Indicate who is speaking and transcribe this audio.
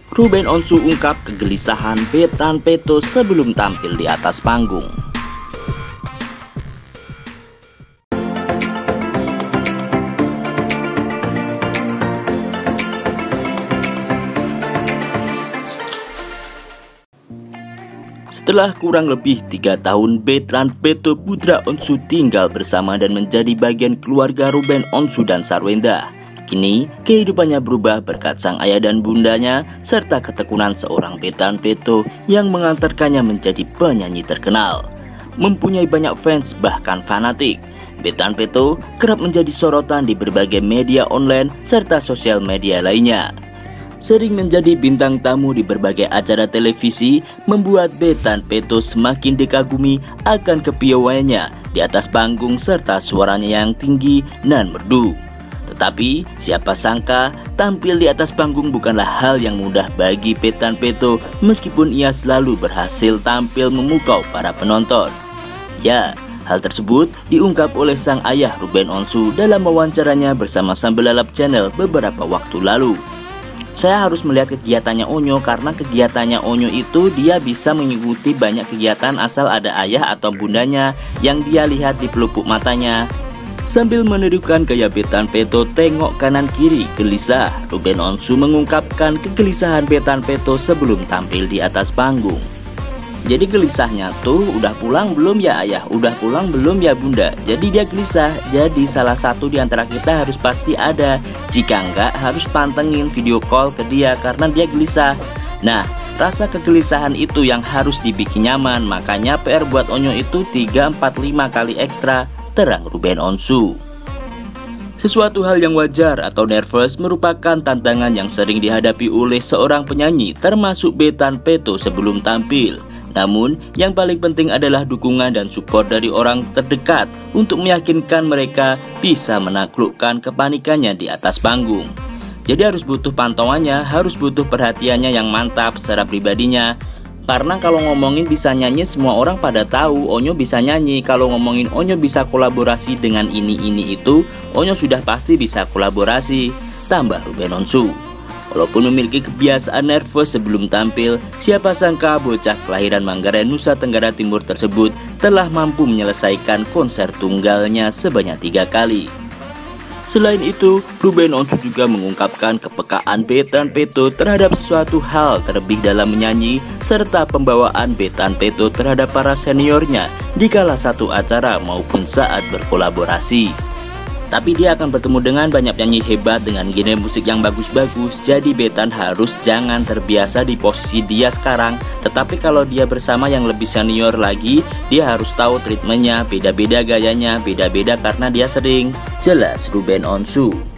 Speaker 1: Ruben Onsu ungkap kegelisahan Betran Peto sebelum tampil di atas panggung. Setelah kurang lebih 3 tahun Betran Peto putra Onsu tinggal bersama dan menjadi bagian keluarga Ruben Onsu dan Sarwenda, kini kehidupannya berubah berkat sang ayah dan bundanya serta ketekunan seorang Betran Peto yang mengantarkannya menjadi penyanyi terkenal. Mempunyai banyak fans bahkan fanatik, Betran Peto kerap menjadi sorotan di berbagai media online serta sosial media lainnya. Sering menjadi bintang tamu di berbagai acara televisi membuat Betran Peto semakin dikagumi akan kepiawaiannya di atas panggung serta suaranya yang tinggi dan merdu. Tetapi siapa sangka tampil di atas panggung bukanlah hal yang mudah bagi Betran Peto meskipun ia selalu berhasil tampil memukau para penonton. Ya, hal tersebut diungkap oleh sang ayah Ruben Onsu dalam wawancaranya bersama Sambelalap Channel beberapa waktu lalu. Saya harus melihat kegiatannya Onyo karena kegiatannya Onyo itu dia bisa mengikuti banyak kegiatan asal ada ayah atau bundanya yang dia lihat di pelupuk matanya. Sambil menirukan gaya Betran Peto tengok kanan kiri gelisah, Ruben Onsu mengungkapkan kegelisahan Betran Peto sebelum tampil di atas panggung. Jadi gelisahnya tuh, udah pulang belum ya ayah, udah pulang belum ya bunda. Jadi dia gelisah, jadi salah satu di antara kita harus pasti ada. Jika enggak harus pantengin video call ke dia karena dia gelisah. Nah, rasa kegelisahan itu yang harus dibikin nyaman, makanya PR buat Onyo itu 3, 4, 5 kali ekstra, terang Ruben Onsu. Sesuatu hal yang wajar atau nervous merupakan tantangan yang sering dihadapi oleh seorang penyanyi termasuk Betran Peto sebelum tampil. Namun, yang paling penting adalah dukungan dan support dari orang terdekat untuk meyakinkan mereka bisa menaklukkan kepanikannya di atas panggung. Jadi harus butuh pantauannya, harus butuh perhatiannya yang mantap secara pribadinya. Karena kalau ngomongin bisa nyanyi semua orang pada tahu Onyo bisa nyanyi. Kalau ngomongin Onyo bisa kolaborasi dengan ini itu, Onyo sudah pasti bisa kolaborasi, tambah Ruben Onsu. Walaupun memiliki kebiasaan nervous sebelum tampil, siapa sangka bocah kelahiran Manggarai, Nusa Tenggara Timur tersebut telah mampu menyelesaikan konser tunggalnya sebanyak 3 kali. Selain itu, Ruben Onsu juga mengungkapkan kepekaan Betran Peto terhadap sesuatu hal terlebih dalam menyanyi serta pembawaan Betran Peto terhadap para seniornya di kala satu acara maupun saat berkolaborasi. Tapi dia akan bertemu dengan banyak penyanyi hebat dengan genre musik yang bagus-bagus. Jadi Betran harus jangan terbiasa di posisi dia sekarang. Tetapi kalau dia bersama yang lebih senior lagi, dia harus tahu treatmentnya, beda-beda gayanya, beda-beda karena dia sering. Jelas Ruben Onsu.